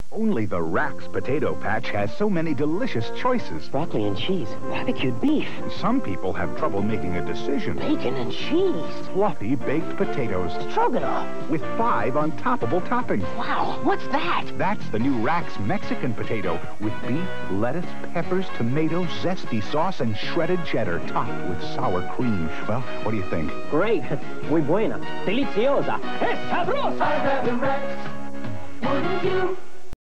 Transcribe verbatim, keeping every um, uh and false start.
Only the Rax Potato Patch has so many delicious choices. Broccoli and cheese, barbecued beef. Some people have trouble making a decision. Bacon and cheese. Fluffy baked potatoes. Stroganoff. With five untoppable toppings. Wow, what's that? That's the new Rax Mexican potato with beef, lettuce, peppers, tomatoes, zesty sauce, and shredded cheddar topped with sour cream. Well, what do you think? Great. Muy buena. Deliciosa. Es sabrosa. I'd rather Rex. Wouldn't you?